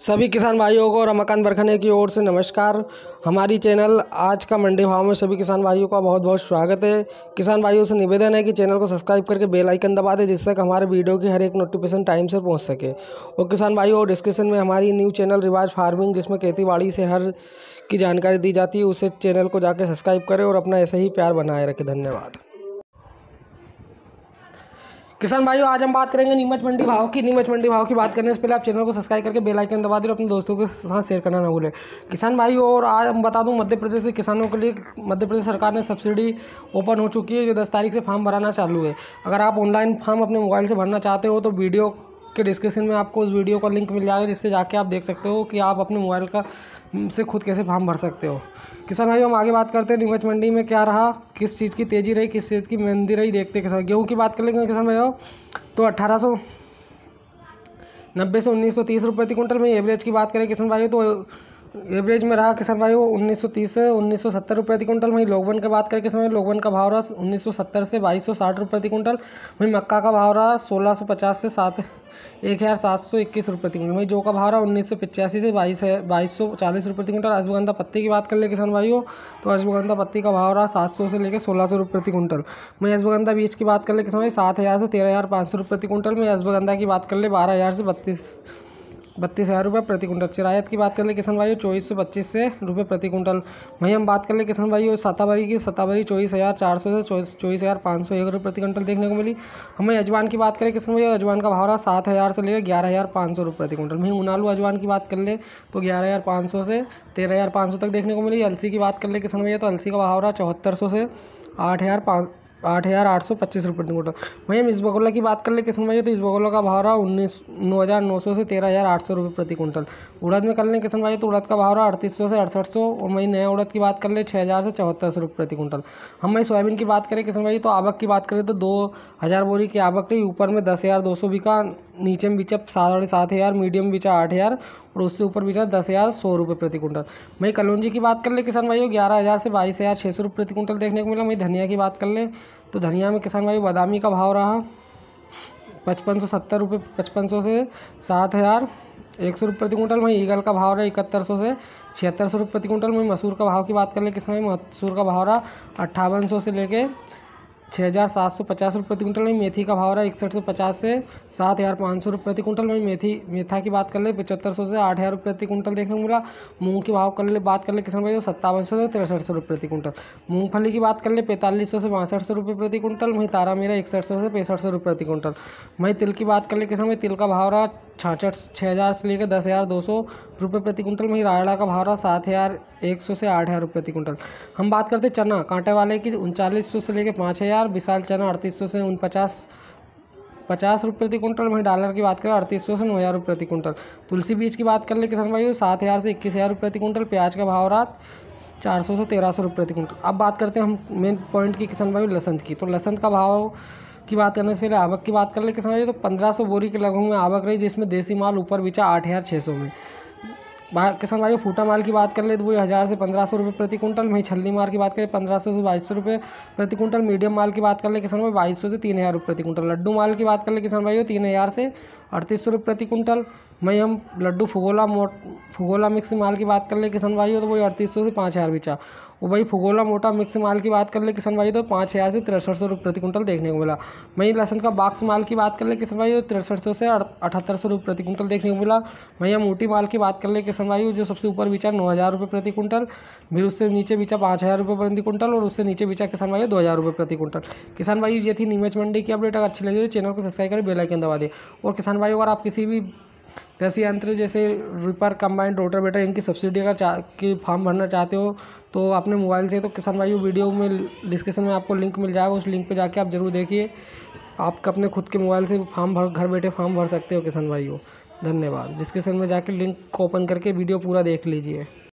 सभी किसान भाइयों को रमाकांत बरखने की ओर से नमस्कार। हमारी चैनल आज का मंडी भाव में सभी किसान भाइयों का बहुत बहुत स्वागत है। किसान भाइयों से निवेदन है कि चैनल को सब्सक्राइब करके बेल आइकन दबा दें, जिससे कि हमारे वीडियो की हर एक नोटिफिकेशन टाइम से पहुंच सके। और किसान भाइयों, डिस्क्रिप्शन में हमारी न्यू चैनल रिवाज फार्मिंग, जिसमें खेती बाड़ी से हर की जानकारी दी जाती है, उसे चैनल को जाकर सब्सक्राइब करें और अपना ऐसे ही प्यार बनाए रखें। धन्यवाद। किसान भाइयों, आज हम बात करेंगे नीमच मंडी भाव की। नीमच मंडी भाव की बात करने से पहले आप चैनल को सब्सक्राइब करके बेल आइकन दबा दें और अपने दोस्तों के साथ शेयर करना ना भूलें। किसान भाइयों, और आज हम बता दूं, मध्य प्रदेश के किसानों के लिए मध्य प्रदेश सरकार ने सब्सिडी ओपन हो चुकी है, जो 10 तारीख से फॉर्म भराना चालू है। अगर आप ऑनलाइन फॉर्म अपने मोबाइल से भरना चाहते हो तो वीडियो के डिस्क्रिप्शन में आपको उस वीडियो का लिंक मिल जाएगा, जिससे जाके आप देख सकते हो कि आप अपने मोबाइल का से खुद कैसे फॉर्म भर सकते हो। किसान भाइयों, हम आगे बात करते हैं नीमच मंडी में क्या रहा, किस चीज़ की तेज़ी रही, किस चीज़ की मंदी रही, देखते हैं। किसान गेहूँ की बात कर लेंगे किसान भाइयों, तो 1890 से 1930 रुपये प्रति कुंटल में। एवरेज की बात करें किसान भाइयों, तो एवरेज में रहा किसान भाइयों 1930 से 1970 रुपये प्रति कुंटल। वहीं लोगवन की बात करें किसान भाई, लोगवन का भाव रहा 1970 से 2260 रुपये प्रति कुंटल। वहीं मक्का का भाव रहा 1650 से 1721 रुपये प्रति कुंटल। वहीं जौ का भाव रहा 1985 से 2240 रुपये प्रति कुंटल। अश्वगंधा पत्ती की बात कर ले किसान भाइयों, तो अश्वगंधा पत्ती का भाव रहा 700 से लेकर 1600 रुपये प्रति कुंटल। वहीं अश्वगंधा बीज की बात कर ले किसान भाई, 7000 से 13500 रुपये प्रति कुंटल में। अश्वगंधा की बात कर ले 12000 से 32,000 रुपये प्रति कुंटल। चिरायत की बात कर ले किसान भाइयों, 2425 से रुपये प्रति कुंटल। वहीं हम बात कर ले किसान भाइयों सतावरी की, सतावरी 24,400 से 24,501 रुपये प्रति कुंटल देखने को मिली। हमें अजवान की बात करें किसान भाइयों, अजवान का भाव रहा 7000 से लेकर 11,500 रुपये प्रति कुंटल। वहीं उनालू अजवान की बात कर ले तो 11,500 से 13,500 तक देखने को मिली। अलसी की बात कर ले किसान भैया, तो अलसी का भाव रहा 7400 से 8,825 रुपये प्रति कुंटल। वहीं हम इसबगोला की बात कर ले किसान भैया, तो इसबगोला का भाव रहा 9,900 से 13,800 रुपये प्रति कुंटल। उड़द में कर लें किसान भाई, तो उड़द का भाव रहा 3800 से 6800। और वहीं नया उड़द की बात कर ले 6,000 से 7400 रुपये प्रति कुंटल। हम वहीं सोयाबीन की बात करें किसान भाई, तो आवक की बात करें तो 2,000 बोरी की आवक रही। ऊपर में 10,200 बिका, नीचे में बिचा 7,500, मीडियम बिचा 8,000 और उससे ऊपर बिचा 10,100 रुपये प्रति कुंटल। वहीं कलौंजी की बात कर ले किसान भाइयों, 11,000 से 22,600 रुपये प्रति कुंटल देखने को मिला। वहीं धनिया की बात कर ले तो धनिया में किसान भाई बादामी का भाव रहा 5570 रुपये, 5500 से 7,100 रुपये प्रति कुंटल। वहीं ईगल का भाव रहा 7100 से 7600 रुपये प्रति कुंटल। वहीं मसूर का भाव की बात कर ले किसान भाई, मसूर का भाव रहा 5800 से लेके 6,750 रुपये प्रति कुंटल। वहीं मेथी का भाव रहा 6150 से 7,500 रुपये प्रति कुंटल। वहीं मेथा की बात कर ले 7500 से 8,000 रुपये प्रति कुंटल देखने को मिला। मूंग की भाव बात कर ले किसान भाई, 5700 से 6300 रुपये प्रति कुंटल। मूंगफली की बात कर ले 4500 से 6200 रुपये प्रति कुंटल। वहीं तारा मेरा 6100 से 6500 रुपये प्रति कुंटल। वहीं तिल की बात कर ले किसान भाई, तिल का भाव रहा 6,000 से लेकर 10,200 रुपये प्रति कुंटल। वहीं रायड़ा का भाव रहा 7,100 से 8,000 रुपये प्रति कुंटल। हम बात करते चना कांटे वाले की, 3900 से लेकर 5,000। विशाल चना 3800 से 50 रुपये प्रति कुंटल। वहीं डॉलर की बात करें 3800 से 9,000 रुपये प्रति कुंटल। तुलसी बीज की बात कर ले किसान भाई, 7,000 से 21,000 रुपये प्रति कुंटल। प्याज का भाव रहा 400 से 1,300 रुपये प्रति कुंटल। अब बात करते हैं हम मेन पॉइंट की किसान भाई, लहसुन की। तो लहसुन का भाव की बात करने से पहले आवक की बात कर ले किसान भाई, तो 1500 बोरी के लगभग में आवक रही, जिसमें देसी माल ऊपर बिचा 8,600 में। किसान भाई फूटा माल की बात कर ले तो वही 1,000 से 1,500 रुपये प्रति कुंटल। वहीं छल्ली माल की बात करें 1,500 से 2,200 रुपये प्रति कुंटल। मीडियम माल की बात कर ले किसान भाई 2,200 से 3,000 रुपये प्रति कुंटल। लड्डू माल की बात कर ले किसान भाई, 3,000 से 3,800 रुपये प्रति कुंटल। वहीं हम लड्डू फुगोला मिक्स माल की बात कर ले किसान भाई, तो वही 3,800 से 5,000 बिचा। और वही फुगोला मोटा मिक्स माल की बात कर ले किसान भाई, तो 5,000 से 6,300 रुपये प्रति कुंटल देखने को मिला। वहीं लहसुन का बॉक्स माल की बात कर ले किसान भाई, तो 6,300 से 7,800 रुपये प्रति कुंटल देखने को मिला। वहीं हम मोटी माल की बात कर ले किसान भाई, जो सबसे ऊपर बिचा 9,000 रुपये प्रति कुंटल, फिर उससे नीचे बिचा 5,000 रुपये प्रति कुंटल, और उससे नीचे बिचा किसान भाई 2,000 रुपये प्रति कुंटल। किसान भाई, ये थी नीमच मंडी की अपडेट। अगर अच्छी लगी तो चैनल को सब्सक्राइब करें, बेल आइकन दबा दें। और किसान भाई, अगर आप किसी भी कृषि यंत्र जैसे रिपर, कंबाइन, रोटावेटर, इनकी सब्सिडी अगर की फॉर्म भरना चाहते हो तो अपने मोबाइल से, तो किसान भाई वीडियो में डिस्क्रिप्शन में आपको लिंक मिल जाएगा, उस लिंक पे जाके आप जरूर देखिए। आप अपने खुद के मोबाइल से घर बैठे फॉर्म भर सकते हो किसान भाइयों। धन्यवाद। डिस्क्रिप्शन में जाके लिंक को ओपन करके वीडियो पूरा देख लीजिए।